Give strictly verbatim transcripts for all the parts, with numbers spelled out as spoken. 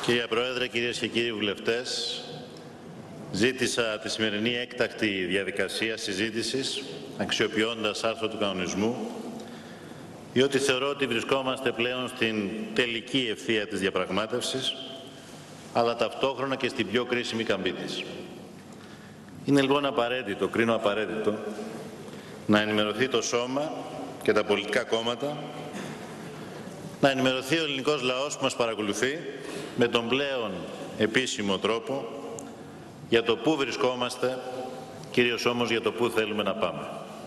Κυρία Πρόεδρε, κυρίες και κύριοι βουλευτές, ζήτησα τη σημερινή έκτακτη διαδικασία συζήτησης, αξιοποιώντας άρθρο του κανονισμού, διότι θεωρώ ότι βρισκόμαστε πλέον στην τελική ευθεία της διαπραγμάτευσης, αλλά ταυτόχρονα και στην πιο κρίσιμη καμπή της. Είναι λοιπόν απαραίτητο, κρίνω απαραίτητο, να ενημερωθεί το σώμα και τα πολιτικά κόμματα, να ενημερωθεί ο ελληνικός λαός που μας παρακολουθεί με τον πλέον επίσημο τρόπο για το πού βρισκόμαστε, κυρίως όμως για το πού θέλουμε να πάμε.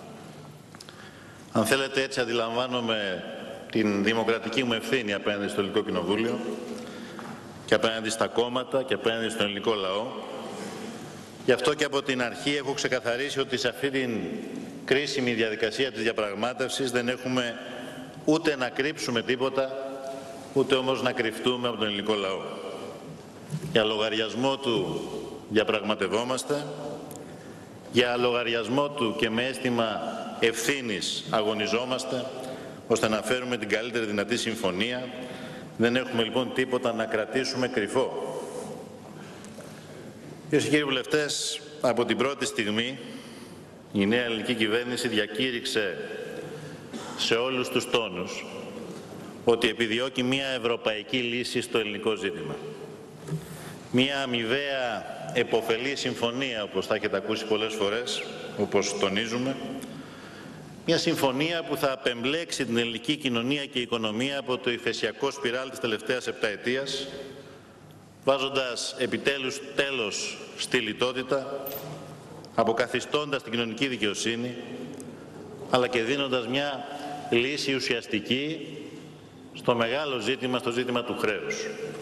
Αν θέλετε, έτσι αντιλαμβάνομαι την δημοκρατική μου ευθύνη απέναντι στο Ελληνικό Κοινοβούλιο και απέναντι στα κόμματα και απέναντι στον ελληνικό λαό. Γι' αυτό και από την αρχή έχω ξεκαθαρίσει ότι σε αυτή την κρίσιμη διαδικασία της διαπραγμάτευσης δεν έχουμε ούτε να κρύψουμε τίποτα, ούτε όμως να κρυφτούμε από τον ελληνικό λαό. Για λογαριασμό του διαπραγματευόμαστε, για λογαριασμό του και με αίσθημα ευθύνης αγωνιζόμαστε, ώστε να φέρουμε την καλύτερη δυνατή συμφωνία. Δεν έχουμε λοιπόν τίποτα να κρατήσουμε κρυφό. Κυρίες και κύριοι βουλευτές, από την πρώτη στιγμή η νέα ελληνική κυβέρνηση διακήρυξε σε όλους τους τόνους ότι επιδιώκει μια ευρωπαϊκή λύση στο ελληνικό ζήτημα. Μια αμοιβαία επωφελή συμφωνία, όπως θα έχετε ακούσει πολλές φορές, όπως τονίζουμε, μια συμφωνία που θα απεμπλέξει την ελληνική κοινωνία και οικονομία από το υφεσιακό σπιράλ της τελευταίας επταετίας, βάζοντας επιτέλους τέλος στη λιτότητα, αποκαθιστώντας την κοινωνική δικαιοσύνη, αλλά και δίνοντας μια λύση ουσιαστική στο μεγάλο ζήτημα, στο ζήτημα του χρέους.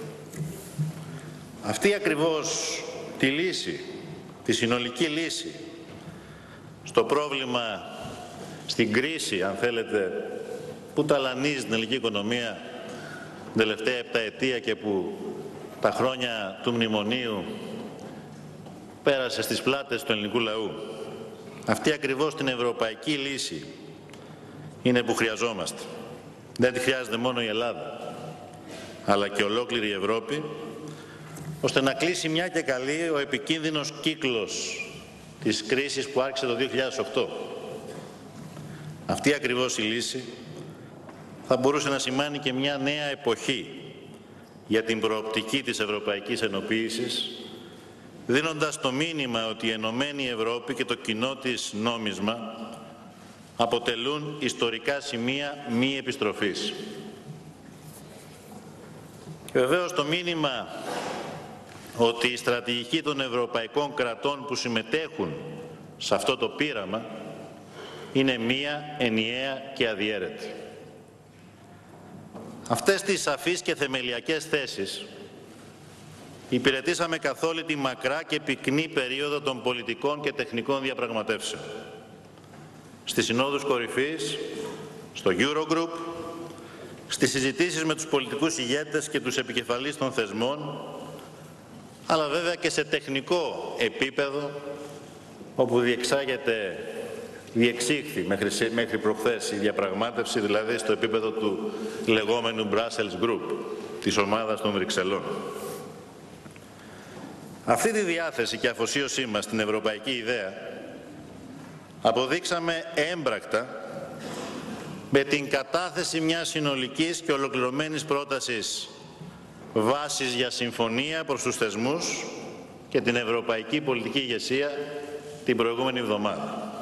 Αυτή ακριβώς τη λύση, τη συνολική λύση στο πρόβλημα, στην κρίση, αν θέλετε, που ταλανίζει την ελληνική οικονομία την τελευταία επταετία και που τα χρόνια του μνημονίου πέρασε στις πλάτες του ελληνικού λαού. Αυτή ακριβώς την ευρωπαϊκή λύση είναι που χρειαζόμαστε. Δεν τη χρειάζεται μόνο η Ελλάδα, αλλά και ολόκληρη η Ευρώπη, ώστε να κλείσει μια και καλή ο επικίνδυνος κύκλος της κρίσης που άρχισε το δύο χιλιάδες οκτώ. Αυτή ακριβώς η λύση θα μπορούσε να σημάνει και μια νέα εποχή για την προοπτική της ευρωπαϊκής ενοποίησης, δίνοντας το μήνυμα ότι η Ενωμένη Ευρώπη και το κοινό της νόμισμα αποτελούν ιστορικά σημεία μη επιστροφής. Και βεβαίως το μήνυμα ότι η στρατηγική των ευρωπαϊκών κρατών που συμμετέχουν σε αυτό το πείραμα είναι μία, ενιαία και αδιαίρετη. Αυτές τις σαφείς και θεμελιακές θέσεις υπηρετήσαμε καθ' όλη τη μακρά και πυκνή περίοδο των πολιτικών και τεχνικών διαπραγματεύσεων. Στις συνόδους κορυφής, στο Eurogroup, στις συζητήσεις με τους πολιτικούς ηγέτες και τους επικεφαλείς των θεσμών, αλλά βέβαια και σε τεχνικό επίπεδο, όπου διεξάγεται, διεξήχθη μέχρι, μέχρι προχθές η διαπραγμάτευση, δηλαδή στο επίπεδο του λεγόμενου Brussels Group, της ομάδας των Βρυξελών. Αυτή τη διάθεση και αφοσίωσή μας στην ευρωπαϊκή ιδέα αποδείξαμε έμπρακτα με την κατάθεση μιας συνολικής και ολοκληρωμένης πρότασης βάσης για συμφωνία προς τους θεσμούς και την ευρωπαϊκή πολιτική ηγεσία την προηγούμενη εβδομάδα.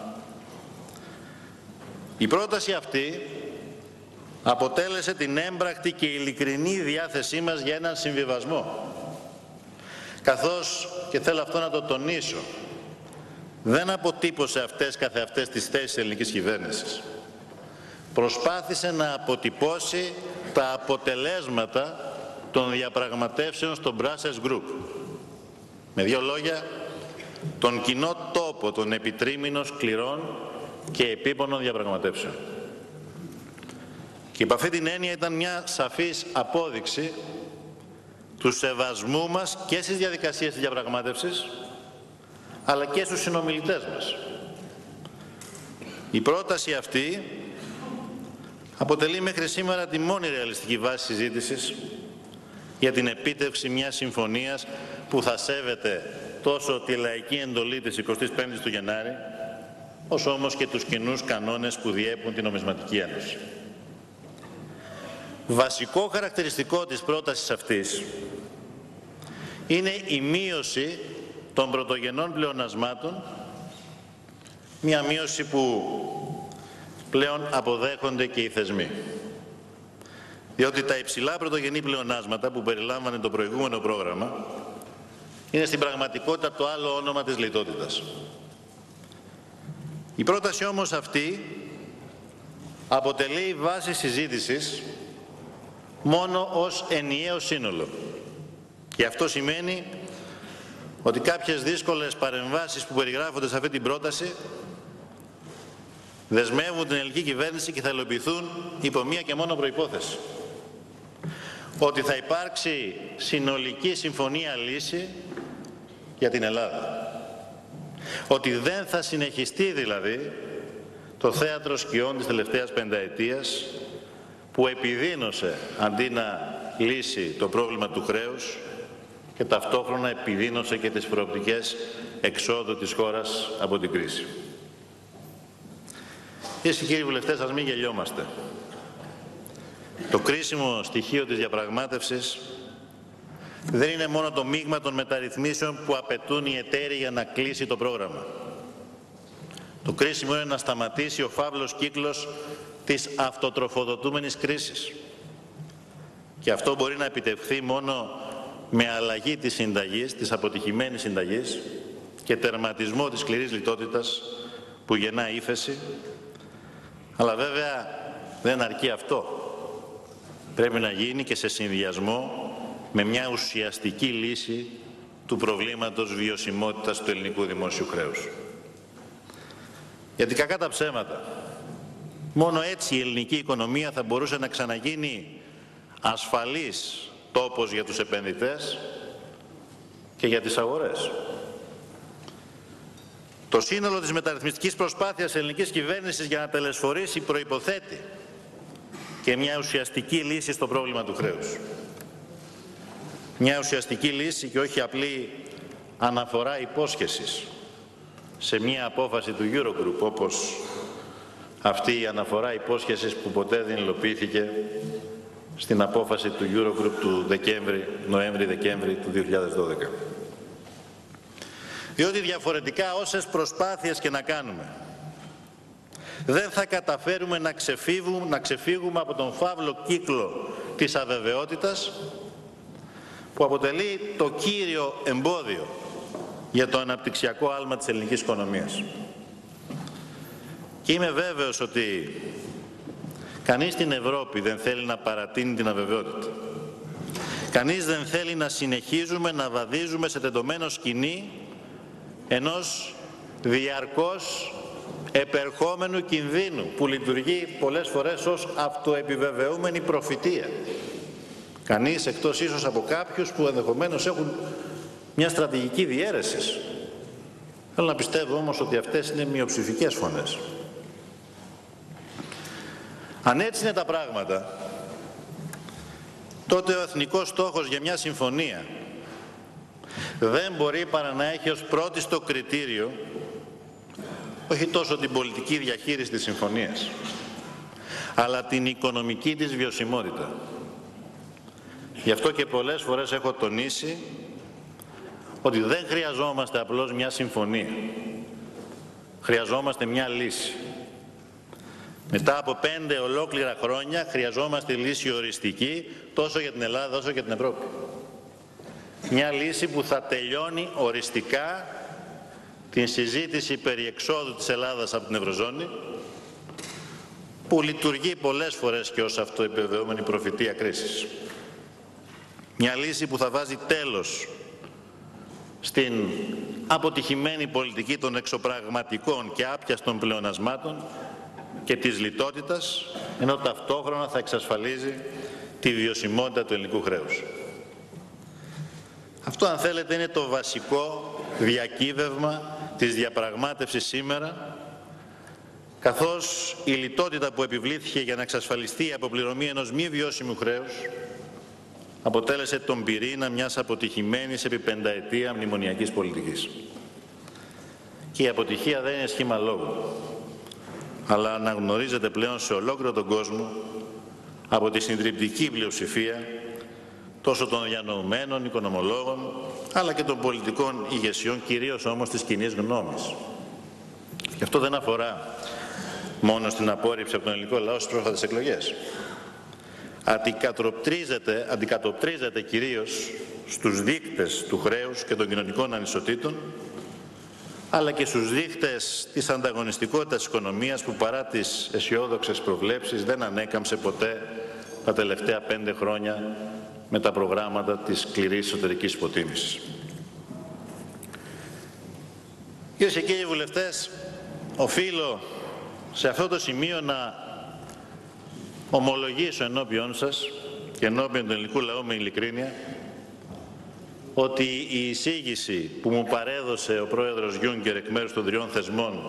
Η πρόταση αυτή αποτέλεσε την έμπρακτη και ειλικρινή διάθεσή μας για έναν συμβιβασμό, καθώς, και θέλω αυτό να το τονίσω, δεν αποτύπωσε αυτές καθεαυτές τις θέσεις της ελληνικής κυβέρνησης. Προσπάθησε να αποτυπώσει τα αποτελέσματα των διαπραγματεύσεων στο Brussels Group. Με δύο λόγια, τον κοινό τόπο των επιτρίμηνων σκληρών και επίπονων διαπραγματεύσεων. Και υπ' αυτή την έννοια ήταν μια σαφής απόδειξη του σεβασμού μας και στις διαδικασίες της διαπραγμάτευσης, αλλά και στους συνομιλητές μας. Η πρόταση αυτή αποτελεί μέχρι σήμερα τη μόνη ρεαλιστική βάση συζήτησης για την επίτευξη μιας συμφωνίας που θα σέβεται τόσο τη λαϊκή εντολή της εικοστής πέμπτης του Γενάρη, όσο όμως και τους κοινούς κανόνες που διέπουν την Νομισματική Ένωση. Βασικό χαρακτηριστικό της πρότασης αυτής είναι η μείωση των πρωτογενών πλεονασμάτων, μια μείωση που πλέον αποδέχονται και οι θεσμοί. Διότι τα υψηλά πρωτογενή πλεονάσματα που περιλάμβανε το προηγούμενο πρόγραμμα είναι στην πραγματικότητα το άλλο όνομα της λιτότητας. Η πρόταση όμως αυτή αποτελεί βάση συζήτησης μόνο ως ενιαίο σύνολο. Και αυτό σημαίνει ότι κάποιες δύσκολες παρεμβάσεις που περιγράφονται σε αυτή την πρόταση δεσμεύουν την ελληνική κυβέρνηση και θα υλοποιηθούν υπό μία και μόνο προϋπόθεση. Ότι θα υπάρξει συνολική συμφωνία λύση για την Ελλάδα. Ότι δεν θα συνεχιστεί δηλαδή το θέατρο σκιών της τελευταίας πενταετίας που επιδίνωσε αντί να λύσει το πρόβλημα του χρέους και ταυτόχρονα επιδίνωσε και τις προοπτικές εξόδου της χώρας από την κρίση. Κυρίες και κύριοι βουλευτές, ας μην γελιόμαστε. Το κρίσιμο στοιχείο της διαπραγμάτευσης δεν είναι μόνο το μείγμα των μεταρρυθμίσεων που απαιτούν οι εταίροι για να κλείσει το πρόγραμμα. Το κρίσιμο είναι να σταματήσει ο φαύλος κύκλος της αυτοτροφοδοτούμενης κρίσης. Και αυτό μπορεί να επιτευχθεί μόνο με αλλαγή της συνταγής, της αποτυχημένης συνταγής και τερματισμό της σκληρής λιτότητας που γεννά ύφεση. Αλλά βέβαια δεν αρκεί αυτό. Πρέπει να γίνει και σε συνδυασμό με μια ουσιαστική λύση του προβλήματος βιωσιμότητας του ελληνικού δημόσιου χρέους. Γιατί κακά τα ψέματα, μόνο έτσι η ελληνική οικονομία θα μπορούσε να ξαναγίνει ασφαλής τόπος για τους επενδυτές και για τις αγορές. Το σύνολο της μεταρρυθμιστικής προσπάθειας ελληνικής κυβέρνησης για να τελεσφορήσει προϋποθέτει και μια ουσιαστική λύση στο πρόβλημα του χρέους. Μια ουσιαστική λύση και όχι απλή αναφορά υπόσχεσης σε μια απόφαση του Eurogroup, όπως αυτή η αναφορά υπόσχεσης που ποτέ δεν υλοποιήθηκε στην απόφαση του Eurogroup του Δεκέμβρη, Νοέμβρη-Δεκέμβρη του δύο χιλιάδες δώδεκα. Διότι διαφορετικά όσες προσπάθειες και να κάνουμε, δεν θα καταφέρουμε να ξεφύγουμε, να ξεφύγουμε από τον φαύλο κύκλο της αβεβαιότητας που αποτελεί το κύριο εμπόδιο για το αναπτυξιακό άλμα της ελληνικής οικονομίας. Και είμαι βέβαιος ότι κανείς στην Ευρώπη δεν θέλει να παρατείνει την αβεβαιότητα. Κανείς δεν θέλει να συνεχίζουμε να βαδίζουμε σε τεντωμένο σκηνή ενός διαρκώς επερχόμενου κινδύνου που λειτουργεί πολλές φορές ως αυτοεπιβεβαιούμενη προφητεία. Κανείς εκτός ίσως από κάποιους που ενδεχομένως έχουν μια στρατηγική διαίρεση. Θέλω να πιστεύω όμως ότι αυτές είναι μειοψηφικές φωνές. Αν έτσι είναι τα πράγματα, τότε ο εθνικός στόχος για μια συμφωνία δεν μπορεί παρά να έχει ως πρώτιστο κριτήριο όχι τόσο την πολιτική διαχείριση της συμφωνίας, αλλά την οικονομική της βιωσιμότητα. Γι' αυτό και πολλές φορές έχω τονίσει ότι δεν χρειαζόμαστε απλώς μια συμφωνία. Χρειαζόμαστε μια λύση. Μετά από πέντε ολόκληρα χρόνια χρειαζόμαστε λύση οριστική τόσο για την Ελλάδα όσο και για την Ευρώπη. Μια λύση που θα τελειώνει οριστικά την συζήτηση περί εξόδου της Ελλάδας από την Ευρωζώνη, που λειτουργεί πολλές φορές και ως αυτοεπιβεβαιούμενη προφητεία κρίσης. Μια λύση που θα βάζει τέλος στην αποτυχημένη πολιτική των εξωπραγματικών και άπιαστων πλεονασμάτων και της λιτότητας, ενώ ταυτόχρονα θα εξασφαλίζει τη βιωσιμότητα του ελληνικού χρέους. Αυτό, αν θέλετε, είναι το βασικό διακύβευμα της διαπραγμάτευσης σήμερα, καθώς η λιτότητα που επιβλήθηκε για να εξασφαλιστεί η αποπληρωμή ενός μη βιώσιμου χρέους αποτέλεσε τον πυρήνα μιας αποτυχημένης επί πενταετία μνημονιακής πολιτικής. Και η αποτυχία δεν είναι σχήμα λόγου, αλλά αναγνωρίζεται πλέον σε ολόκληρο τον κόσμο από τη συντριπτική πλειοψηφία τόσο των διανοουμένων οικονομολόγων, αλλά και των πολιτικών ηγεσιών, κυρίως όμως της κοινής γνώμης. Και αυτό δεν αφορά μόνο στην απόρριψη από τον ελληνικό λαό στις πρόσφατες εκλογές. Αντικατοπτρίζεται, αντικατοπτρίζεται κυρίως στους δείκτες του χρέους και των κοινωνικών ανισοτήτων, αλλά και στους δείκτες της ανταγωνιστικότητας της οικονομίας που παρά τις αισιόδοξες προβλέψεις δεν ανέκαμψε ποτέ τα τελευταία πέντε χρόνια με τα προγράμματα της σκληρής εσωτερικής υποτίμησης. Κυρίες και κύριοι βουλευτές, οφείλω σε αυτό το σημείο να ομολογήσω ενώπιον σας και ενώπιον του ελληνικού λαού με ειλικρίνεια ότι η εισήγηση που μου παρέδωσε ο πρόεδρος Γιούνκερ εκ μέρους των τριών θεσμών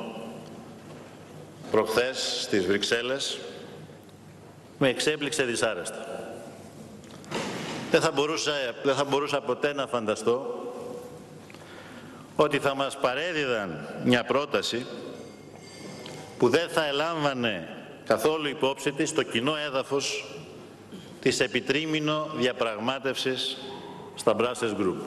προχθές στις Βρυξέλλες με εξέπληξε δυσάρεστα. Δεν θα μπορούσα, δεν θα μπορούσα ποτέ να φανταστώ ότι θα μας παρέδιδαν μια πρόταση που δεν θα ελάμβανε καθόλου υπόψη της το κοινό έδαφος της επιτρίμηνο διαπραγμάτευσης στα Brussels Group.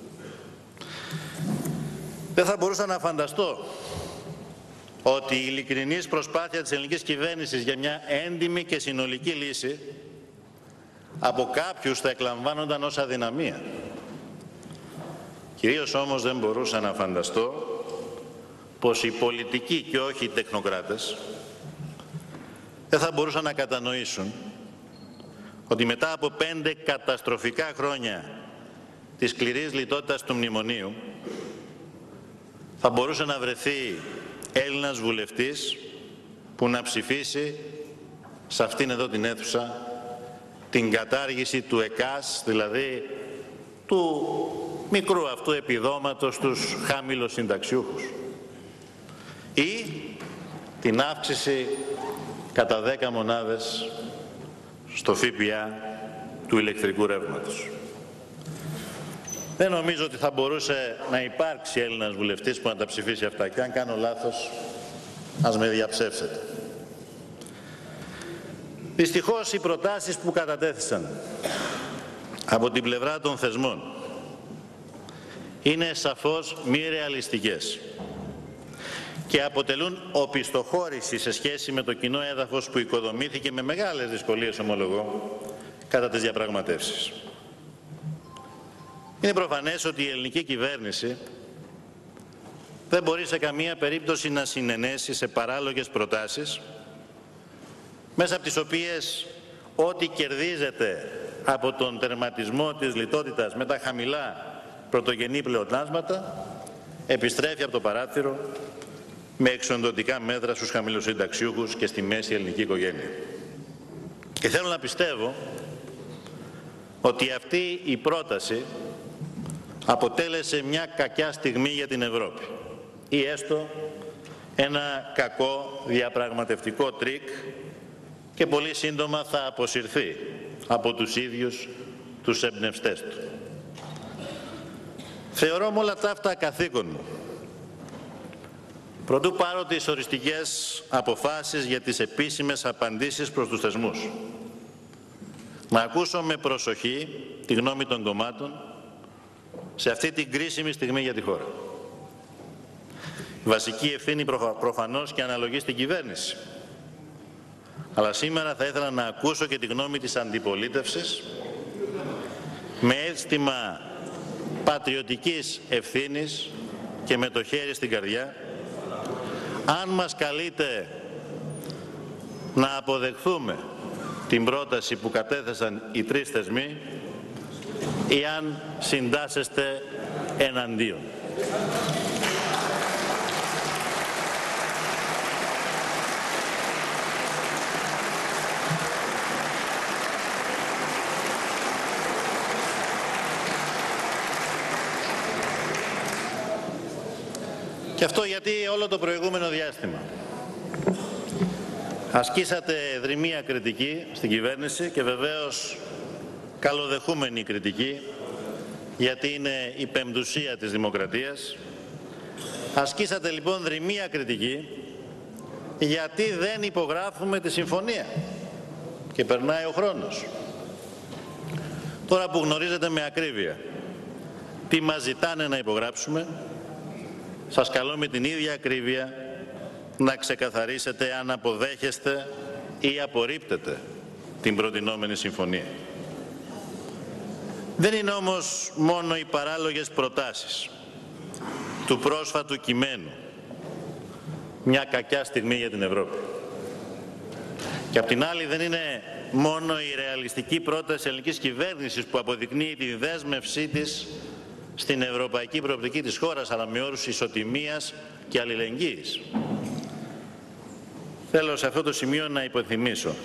Δεν θα μπορούσα να φανταστώ ότι η ειλικρινής προσπάθεια της ελληνικής κυβέρνησης για μια έντιμη και συνολική λύση από κάποιους θα εκλαμβάνονταν ως αδυναμία. Κυρίως όμως δεν μπορούσα να φανταστώ πως οι πολιτικοί και όχι οι τεχνοκράτες δεν θα μπορούσαν να κατανοήσουν ότι μετά από πέντε καταστροφικά χρόνια της σκληρής λιτότητας του μνημονίου θα μπορούσε να βρεθεί Έλληνας βουλευτής που να ψηφίσει σε αυτήν εδώ την αίθουσα την κατάργηση του ΕΚΑΣ, δηλαδή του μικρού αυτού επιδόματος στους χαμηλοσυνταξιούχους, ή την αύξηση κατά δέκα μονάδες στο ΦΠΑ του ηλεκτρικού ρεύματος. Δεν νομίζω ότι θα μπορούσε να υπάρξει Έλληνας βουλευτής που να τα ψηφίσει αυτά, και αν κάνω λάθος ας με διαψεύσετε. Δυστυχώς οι προτάσεις που κατατέθησαν από την πλευρά των θεσμών είναι σαφώς μη ρεαλιστικές και αποτελούν οπισθοχώρηση σε σχέση με το κοινό έδαφος που οικοδομήθηκε με μεγάλες δυσκολίες, ομολογώ, κατά τις διαπραγματεύσεις. Είναι προφανές ότι η ελληνική κυβέρνηση δεν μπορεί σε καμία περίπτωση να συνενέσει σε παράλογες προτάσεις, μέσα από τις οποίες ό,τι κερδίζεται από τον τερματισμό της λιτότητας με τα χαμηλά πρωτογενή πλεονάσματα επιστρέφει από το παράθυρο με εξοντωτικά μέτρα στους χαμηλοσυνταξιούχους και στη μέση ελληνική οικογένεια. Και θέλω να πιστεύω ότι αυτή η πρόταση αποτέλεσε μια κακιά στιγμή για την Ευρώπη ή έστω ένα κακό διαπραγματευτικό τρίκ, και πολύ σύντομα θα αποσυρθεί από τους ίδιους τους εμπνευστές του. Θεωρώ με όλα τα αυτά καθήκον μου, προτού πάρω τις οριστικές αποφάσεις για τις επίσημες απαντήσεις προς τους θεσμούς, να ακούσω με προσοχή τη γνώμη των κομμάτων σε αυτή την κρίσιμη στιγμή για τη χώρα. Η βασική ευθύνη προφανώς και αναλογεί στην κυβέρνηση. Αλλά σήμερα θα ήθελα να ακούσω και τη γνώμη της αντιπολίτευσης με αίσθημα πατριωτικής ευθύνης και με το χέρι στην καρδιά, αν μας καλείτε να αποδεχθούμε την πρόταση που κατέθεσαν οι τρεις θεσμοί ή αν συντάσσεστε εναντίον. Και αυτό γιατί όλο το προηγούμενο διάστημα ασκήσατε δρυμία κριτική στην κυβέρνηση και βεβαίως καλοδεχούμενη η κριτική, γιατί είναι η πεμπτουσία της δημοκρατίας. Ασκήσατε λοιπόν δρυμία κριτική, γιατί δεν υπογράφουμε τη συμφωνία και περνάει ο χρόνος. Τώρα που γνωρίζετε με ακρίβεια τι μας ζητάνε να υπογράψουμε, σας καλώ με την ίδια ακρίβεια να ξεκαθαρίσετε αν αποδέχεστε ή απορρίπτετε την προτινόμενη συμφωνία. Δεν είναι όμως μόνο οι παράλογες προτάσεις του πρόσφατου κειμένου μια κακιά στιγμή για την Ευρώπη. Και απ' την άλλη δεν είναι μόνο η ρεαλιστική πρόταση ελληνικής κυβέρνησης που αποδεικνύει τη δέσμευσή της στην ευρωπαϊκή προοπτική της χώρας, αλλά με όρους ισοτιμίας και αλληλεγγύης. Θέλω σε αυτό το σημείο να υπενθυμίσω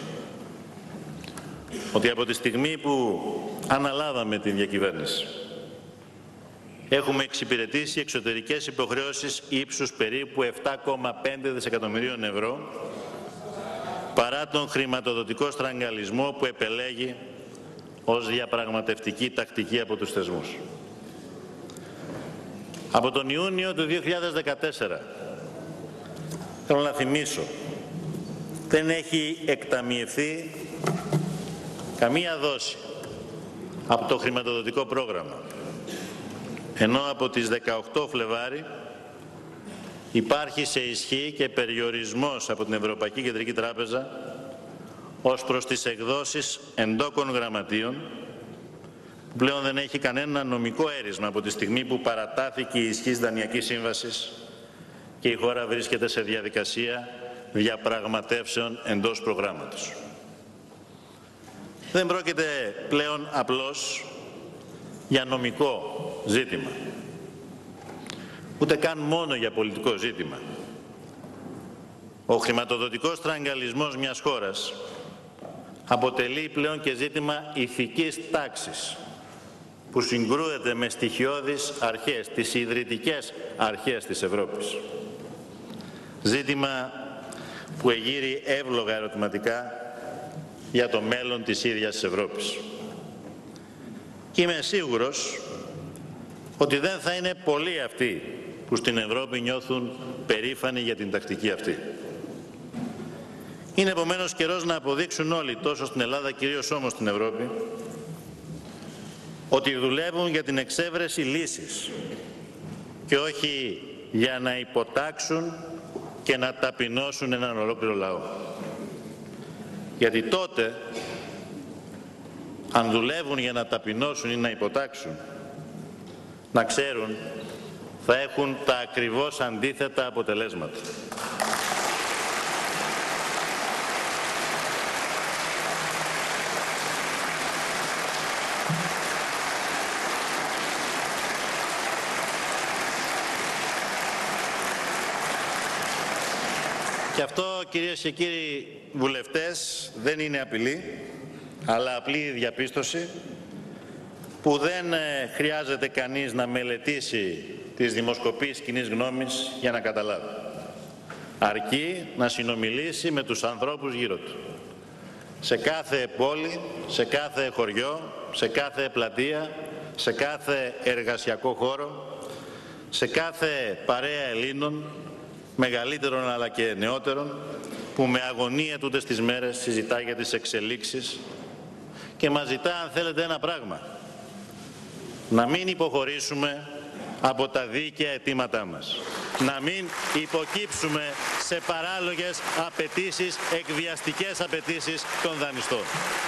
ότι από τη στιγμή που αναλάβαμε την διακυβέρνηση έχουμε εξυπηρετήσει εξωτερικές υποχρεώσεις ύψους περίπου επτά κόμμα πέντε δισεκατομμυρίων ευρώ, παρά τον χρηματοδοτικό στραγγαλισμό που επελέγει ως διαπραγματευτική τακτική από τους θεσμούς. Από τον Ιούνιο του δύο χιλιάδες δεκατέσσερα, θέλω να θυμίσω, δεν έχει εκταμιευθεί καμία δόση από το χρηματοδοτικό πρόγραμμα. Ενώ από τις δεκαοκτώ Φλεβάρι υπάρχει σε ισχύ και περιορισμός από την Ευρωπαϊκή Κεντρική Τράπεζα ως προς τις εκδόσεις εντόκων γραμματείων, που πλέον δεν έχει κανένα νομικό έρισμα από τη στιγμή που παρατάθηκε η ισχύς δανειακής σύμβασης και η χώρα βρίσκεται σε διαδικασία διαπραγματεύσεων εντός προγράμματος. Δεν πρόκειται πλέον απλώς για νομικό ζήτημα, ούτε καν μόνο για πολιτικό ζήτημα. Ο χρηματοδοτικός στραγγαλισμός μιας χώρας αποτελεί πλέον και ζήτημα ηθικής τάξης, που συγκρούεται με στοιχειώδεις αρχές, τις ιδρυτικές αρχές της Ευρώπης. Ζήτημα που εγείρει εύλογα ερωτηματικά για το μέλλον της ίδιας της Ευρώπης. Και είμαι σίγουρος ότι δεν θα είναι πολλοί αυτοί που στην Ευρώπη νιώθουν περήφανοι για την τακτική αυτή. Είναι επομένως καιρός να αποδείξουν όλοι, τόσο στην Ελλάδα κυρίως όμως στην Ευρώπη, ότι δουλεύουν για την εξέβρεση λύσης και όχι για να υποτάξουν και να ταπεινώσουν έναν ολόκληρο λαό. Γιατί τότε, αν δουλεύουν για να ταπεινώσουν ή να υποτάξουν, να ξέρουν, θα έχουν τα ακριβώς αντίθετα αποτελέσματα. Και αυτό, κυρίες και κύριοι βουλευτές, δεν είναι απειλή, αλλά απλή διαπίστωση που δεν χρειάζεται κανείς να μελετήσει τις δημοσκοπήσεις κοινής γνώμης για να καταλάβει. Αρκεί να συνομιλήσει με τους ανθρώπους γύρω του. Σε κάθε πόλη, σε κάθε χωριό, σε κάθε πλατεία, σε κάθε εργασιακό χώρο, σε κάθε παρέα Ελλήνων, μεγαλύτερων αλλά και νεότερων, που με αγωνία τούτες τις μέρες συζητά για τις εξελίξεις και μας ζητά, αν θέλετε, ένα πράγμα: να μην υποχωρήσουμε από τα δίκαια αιτήματά μας, να μην υποκύψουμε σε παράλογες απαιτήσεις, εκβιαστικές απαιτήσεις των δανειστών.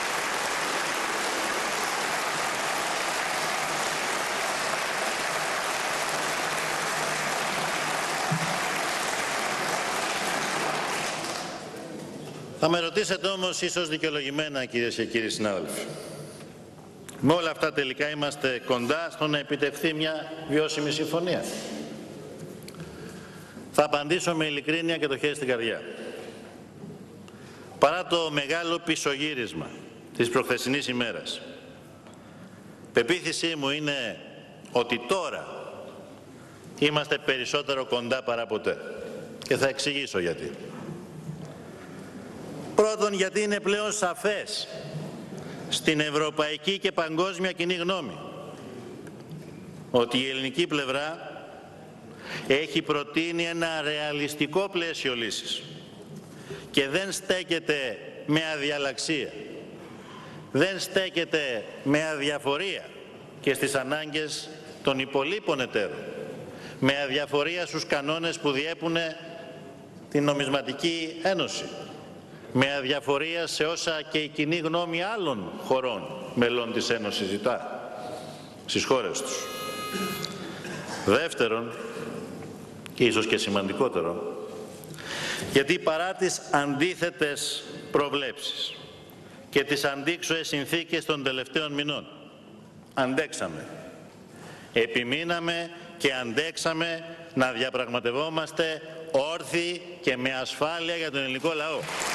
Θα με ρωτήσετε όμως, ίσως δικαιολογημένα, κυρίες και κύριοι συνάδελφοι, με όλα αυτά τελικά είμαστε κοντά στο να επιτευχθεί μια βιώσιμη συμφωνία? Θα απαντήσω με ειλικρίνεια και το χέρι στην καρδιά. Παρά το μεγάλο πισωγύρισμα της προχθεσινής ημέρας, πεποίθησή μου είναι ότι τώρα είμαστε περισσότερο κοντά παρά ποτέ. Και θα εξηγήσω γιατί. Πρώτον, γιατί είναι πλέον σαφές στην ευρωπαϊκή και παγκόσμια κοινή γνώμη ότι η ελληνική πλευρά έχει προτείνει ένα ρεαλιστικό πλαίσιο λύσης και δεν στέκεται με αδιαλαξία, δεν στέκεται με αδιαφορία και στις ανάγκες των υπολείπων εταίρων, με αδιαφορία στους κανόνες που διέπουν την νομισματική ένωση, με αδιαφορία σε όσα και η κοινή γνώμη άλλων χωρών μελών της Ένωσης ζητά στις χώρες τους. Δεύτερον, και ίσως και σημαντικότερο, γιατί παρά τις αντίθετες προβλέψεις και τις αντίξωες συνθήκες των τελευταίων μηνών, αντέξαμε, επιμείναμε και αντέξαμε να διαπραγματευόμαστε όρθιοι και με ασφάλεια για τον ελληνικό λαό.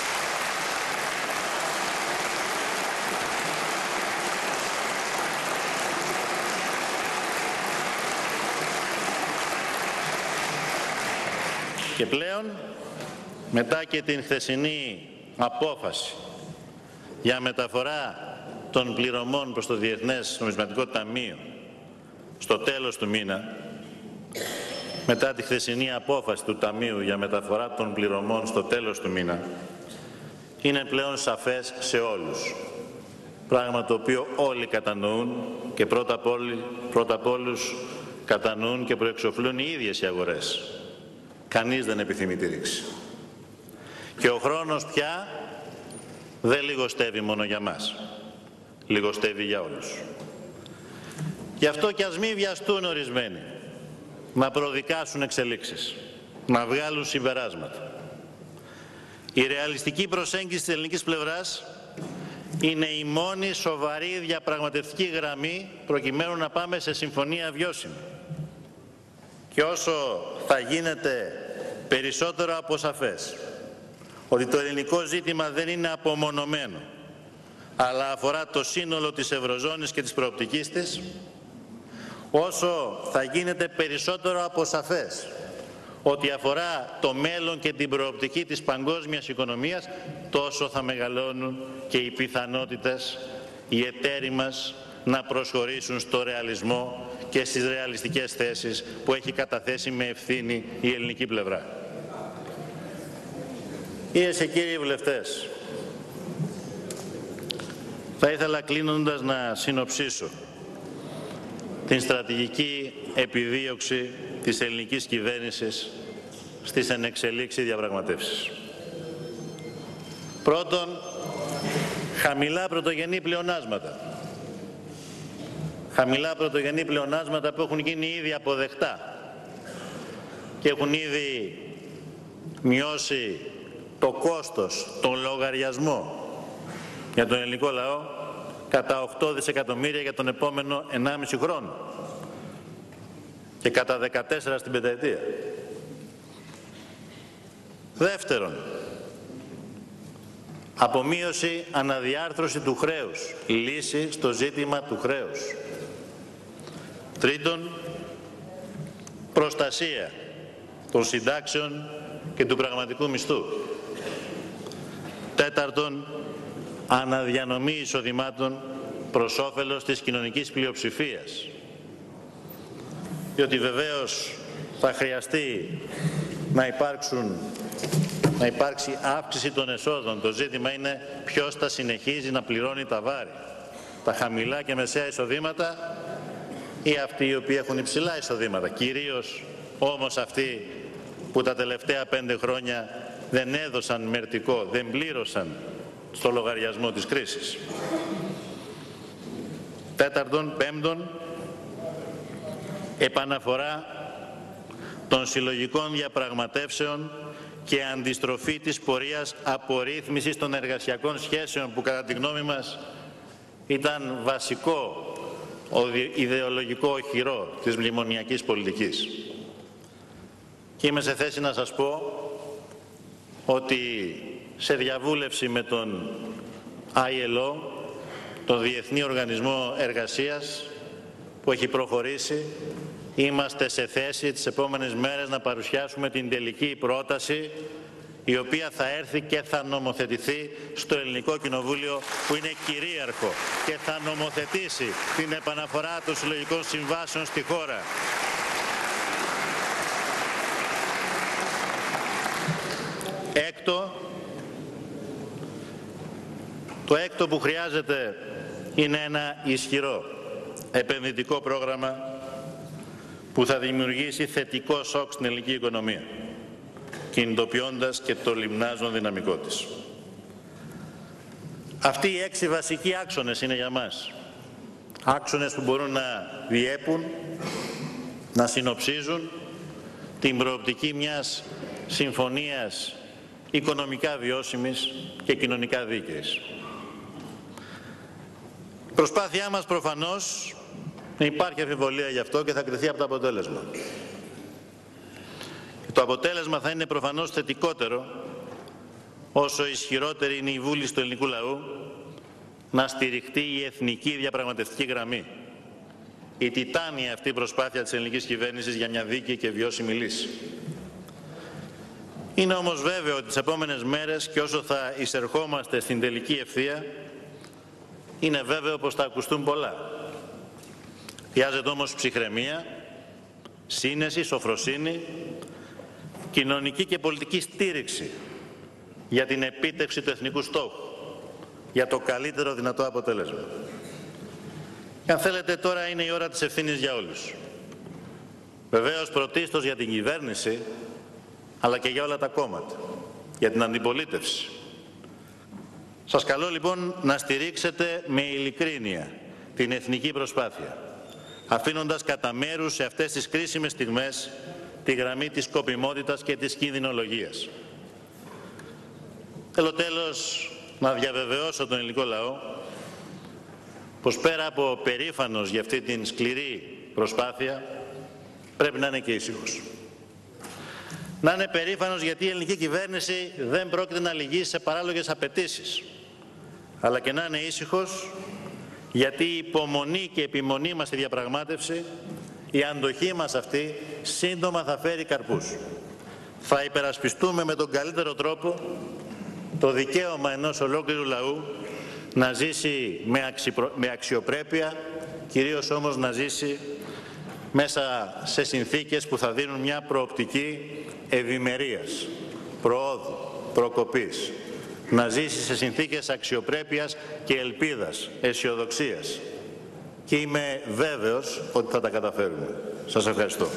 Και πλέον, μετά και την χθεσινή απόφαση για μεταφορά των πληρωμών προς το Διεθνές Νομισματικό Ταμείο στο τέλος του μήνα, μετά τη χθεσινή απόφαση του Ταμείου για μεταφορά των πληρωμών στο τέλος του μήνα, είναι πλέον σαφές σε όλους. Πράγμα το οποίο όλοι κατανοούν και πρώτα απ' όλοι, πρώτα απ' όλους κατανοούν και προεξοφλούν οι ίδιες οι αγορές. Κανείς δεν επιθυμεί τη ρήξη. Και ο χρόνος πια δεν λιγοστεύει μόνο για μας. Λιγοστεύει για όλους. Γι' αυτό και ας μην βιαστούν ορισμένοι να προδικάσουν εξελίξεις, να βγάλουν συμπεράσματα. Η ρεαλιστική προσέγγιση της ελληνικής πλευράς είναι η μόνη σοβαρή διαπραγματευτική γραμμή προκειμένου να πάμε σε συμφωνία βιώσιμη. Και όσο θα γίνεται περισσότερο από σαφές ότι το ελληνικό ζήτημα δεν είναι απομονωμένο, αλλά αφορά το σύνολο της Ευρωζώνης και της προοπτικής της, όσο θα γίνεται περισσότερο από σαφές ότι αφορά το μέλλον και την προοπτική της παγκόσμιας οικονομίας, τόσο θα μεγαλώνουν και οι πιθανότητες οι εταίροι μας να προσχωρήσουν στο ρεαλισμό και στις ρεαλιστικές θέσεις που έχει καταθέσει με ευθύνη η ελληνική πλευρά. Κυρίες και κύριοι βουλευτές, θα ήθελα κλείνοντας να συνοψίσω την στρατηγική επιδίωξη της ελληνικής κυβέρνησης στις ενεξελίξει διαπραγματεύσεις. Πρώτον, χαμηλά πρωτογενή πλεονάσματα. Χαμηλά πρωτογενή πλεονάσματα που έχουν γίνει ήδη αποδεκτά και έχουν ήδη μειώσει το κόστος, τον λογαριασμό για τον ελληνικό λαό κατά οκτώ δισεκατομμύρια για τον επόμενο ενάμιση χρόνο και κατά δεκατέσσερα στην πενταετία. Δεύτερον, απομείωση, αναδιάρθρωση του χρέους, λύση στο ζήτημα του χρέους. Τρίτον, προστασία των συντάξεων και του πραγματικού μισθού. Τέταρτον, αναδιανομή εισοδημάτων προς όφελος της κοινωνικής πλειοψηφίας. Διότι βεβαίως θα χρειαστεί να, υπάρξουν, να υπάρξει αύξηση των εσόδων. Το ζήτημα είναι ποιος θα συνεχίζει να πληρώνει τα βάρη. Τα χαμηλά και μεσαία εισοδήματα ή αυτοί οι οποίοι έχουν υψηλά εισοδήματα. Κυρίως όμως αυτοί που τα τελευταία πέντε χρόνια δεν έδωσαν μερτικό, δεν πλήρωσαν στο λογαριασμό της κρίσης. Τέταρτον, πέμπτον, επαναφορά των συλλογικών διαπραγματεύσεων και αντιστροφή της πορείας απορρίθμισης των εργασιακών σχέσεων που κατά τη γνώμη μας ήταν βασικό ιδεολογικό οχυρό της μνημονιακής πολιτικής. Και είμαι σε θέση να σας πω ότι σε διαβούλευση με τον άι ελ ο, τον Διεθνή Οργανισμό Εργασίας που έχει προχωρήσει, είμαστε σε θέση τις επόμενες μέρες να παρουσιάσουμε την τελική πρόταση η οποία θα έρθει και θα νομοθετηθεί στο Ελληνικό Κοινοβούλιο, που είναι κυρίαρχο και θα νομοθετήσει την επαναφορά των συλλογικών συμβάσεων στη χώρα. Έκτο, το έκτο που χρειάζεται είναι ένα ισχυρό επενδυτικό πρόγραμμα που θα δημιουργήσει θετικό σοκ στην ελληνική οικονομία, κινητοποιώντας και το λιμνάζον δυναμικό της. Αυτοί οι έξι βασικοί άξονες είναι για μας. Άξονες που μπορούν να διέπουν, να συνοψίζουν την προοπτική μιας συμφωνίας οικονομικά βιώσιμης και κοινωνικά δίκαιης. Η προσπάθειά μας προφανώς, υπάρχει αμφιβολία γι' αυτό και θα κριθεί από το αποτέλεσμα. Το αποτέλεσμα θα είναι προφανώς θετικότερο όσο ισχυρότερη είναι η βούληση του ελληνικού λαού να στηριχτεί η εθνική διαπραγματευτική γραμμή. Η τιτάνια αυτή προσπάθεια της ελληνικής κυβέρνησης για μια δίκαιη και βιώσιμη λύση. Είναι όμως βέβαιο ότι τις επόμενες μέρες και όσο θα εισερχόμαστε στην τελική ευθεία, είναι βέβαιο πως θα ακουστούν πολλά. Χρειάζεται όμως ψυχραιμία, σύνεση, σοφροσύνη, κοινωνική και πολιτική στήριξη για την επίτευξη του εθνικού στόχου, για το καλύτερο δυνατό αποτέλεσμα. Και αν θέλετε, τώρα είναι η ώρα της ευθύνης για όλους. Βεβαίως πρωτίστως για την κυβέρνηση, αλλά και για όλα τα κόμματα, για την αντιπολίτευση. Σας καλώ λοιπόν να στηρίξετε με ειλικρίνεια την εθνική προσπάθεια, αφήνοντας κατά μέρους σε αυτές τις κρίσιμες στιγμές τη γραμμή της σκοπιμότητας και της κινδυνολογίας. Θέλω τέλος να διαβεβαιώσω τον ελληνικό λαό πως πέρα από περήφανος για αυτή την σκληρή προσπάθεια, πρέπει να είναι και ήσυχος. Να είναι περήφανος γιατί η ελληνική κυβέρνηση δεν πρόκειται να λυγίσει σε παράλογες απαιτήσεις, αλλά και να είναι ήσυχος γιατί η υπομονή και η επιμονή μας στη διαπραγμάτευση, η αντοχή μας αυτή, σύντομα θα φέρει καρπούς. Θα υπερασπιστούμε με τον καλύτερο τρόπο το δικαίωμα ενός ολόκληρου λαού να ζήσει με, αξιπρο... με αξιοπρέπεια, κυρίως όμως να ζήσει μέσα σε συνθήκες που θα δίνουν μια προοπτική ευημερίας, προόδου, προκοπής. Να ζήσει σε συνθήκες αξιοπρέπειας και ελπίδας, αισιοδοξίας. Και είμαι βέβαιος ότι θα τα καταφέρουμε. Σας ευχαριστώ.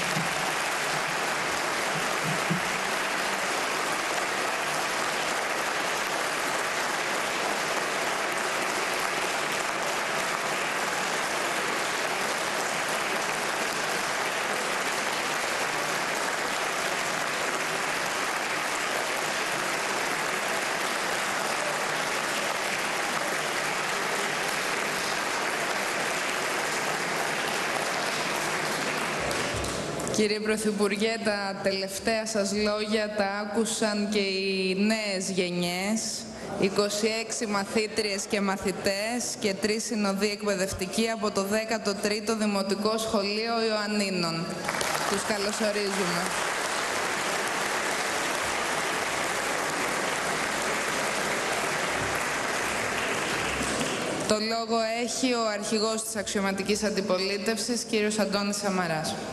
Κύριε Πρωθυπουργέ, τα τελευταία σας λόγια τα άκουσαν και οι νέες γενιές, είκοσι έξι μαθήτριες και μαθητές και τρεις συνοδοί εκπαιδευτικοί από το δέκατο τρίτο Δημοτικό Σχολείο Ιωαννίνων. Τους καλωσορίζουμε. Το λόγο έχει ο αρχηγός της αξιωματικής αντιπολίτευσης, κύριος Αντώνης Σαμαράς.